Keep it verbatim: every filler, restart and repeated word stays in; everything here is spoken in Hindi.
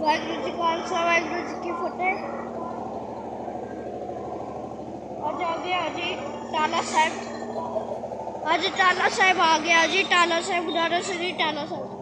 वाहिगुरू जी खालसा वाहिगुरू जी की फतेह। आज आ गया जी टाला साहिब। आज टाला साहिब आ गया जी। टाला साहिब गुरुद्वारा श्री टाला साहिब।